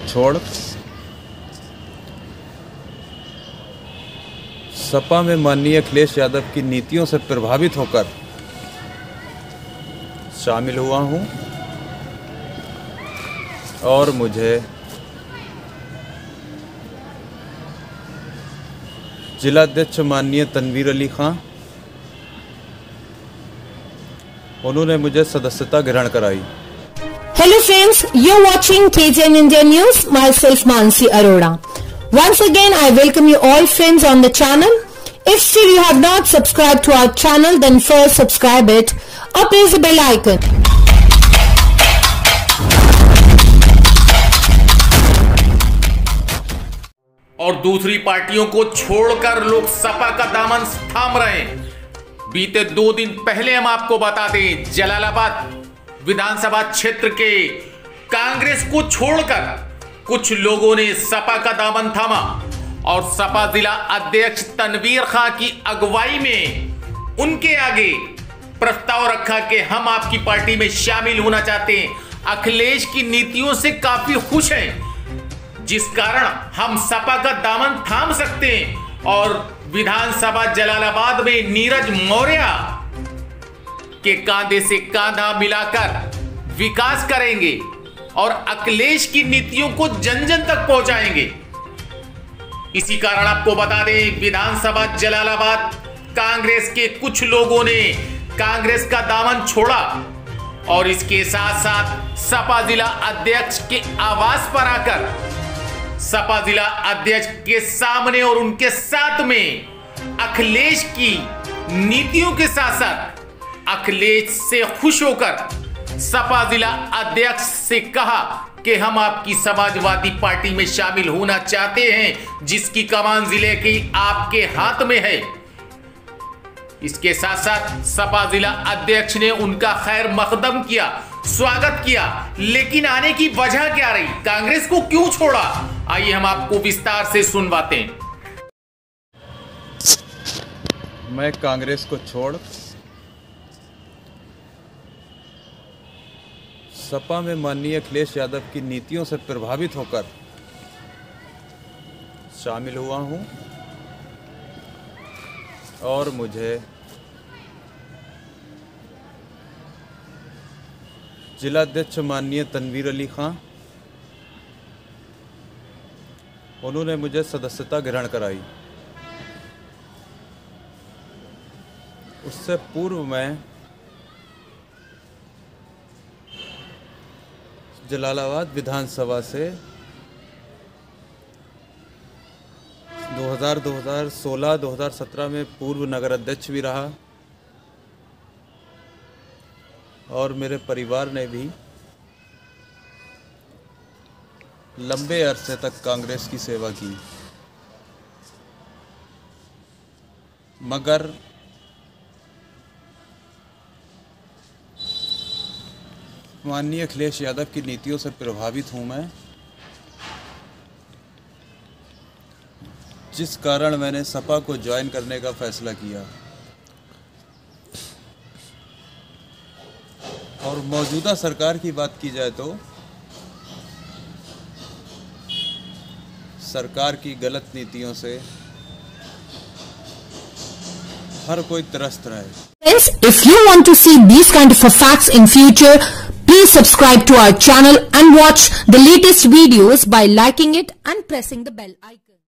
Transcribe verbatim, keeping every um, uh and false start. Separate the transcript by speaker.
Speaker 1: छोड़ सपा में माननीय अखिलेश यादव की नीतियों से प्रभावित होकर शामिल हुआ हूं और मुझे जिलाध्यक्ष माननीय तनवीर अली खां, उन्होंने मुझे सदस्यता ग्रहण कराई।
Speaker 2: Hello friends, you're watching K T N India News, myself Mansi Arora. Once again, I welcome you all friends on the channel. If still you have not subscribed to our channel, then first subscribe it or press the bell icon.
Speaker 3: और दूसरी पार्टियों को छोड़कर लोग सपा का दामन थाम रहे हैं। बीते दो दिन पहले हम आपको बता दें, जलालाबाद विधानसभा क्षेत्र के कांग्रेस को छोड़कर कुछ लोगों ने सपा का दामन थामा और सपा जिला अध्यक्ष तनवीर खां की अगुवाई में उनके आगे प्रस्ताव रखा कि हम आपकी पार्टी में शामिल होना चाहते हैं, अखिलेश की नीतियों से काफी खुश हैं, जिस कारण हम सपा का दामन थाम सकते हैं और विधानसभा जलालाबाद में नीरज मौर्य के कांधे से कांधा मिलाकर विकास करेंगे और अखिलेश की नीतियों को जन जन तक पहुंचाएंगे। इसी कारण आपको बता दें, विधानसभा जलालाबाद कांग्रेस के कुछ लोगों ने कांग्रेस का दामन छोड़ा और इसके साथ साथ सपा जिला अध्यक्ष के आवास पर आकर सपा जिला अध्यक्ष के सामने और उनके साथ में अखिलेश की नीतियों के साथ साथ अखिलेश से खुश होकर सपा जिला अध्यक्ष से कहा कि हम आपकी समाजवादी पार्टी में शामिल होना चाहते हैं, जिसकी कमान जिले की आपके हाथ में है। इसके साथ साथ सपा जिला अध्यक्ष ने उनका खैर मकदम किया, स्वागत किया, लेकिन आने की वजह क्या रही, कांग्रेस को क्यों छोड़ा, आइए हम आपको विस्तार से सुनवाते हैं।
Speaker 1: मैं कांग्रेस को छोड़ सपा में माननीय अखिलेश यादव की नीतियों से प्रभावित होकर शामिल हुआ हूं और मुझे जिलाध्यक्ष माननीय तनवीर अली खां, उन्होंने मुझे सदस्यता ग्रहण कराई। उससे पूर्व मैं जलालाबाद विधानसभा से दो हज़ार, दो हज़ार सोलह, दो हज़ार सत्रह में पूर्व नगर अध्यक्ष भी रहा और मेरे परिवार ने भी लंबे अरसे तक कांग्रेस की सेवा की, मगर माननीय अखिलेश यादव की नीतियों से प्रभावित हूं मैं, जिस कारण मैंने सपा को ज्वाइन करने का फैसला किया और मौजूदा सरकार की बात की जाए तो सरकार की गलत नीतियों से हर कोई त्रस्त रहे।
Speaker 2: Friends, if you want to see these kind of facts in future, please subscribe to our channel and watch the latest videos by liking it and pressing the bell icon.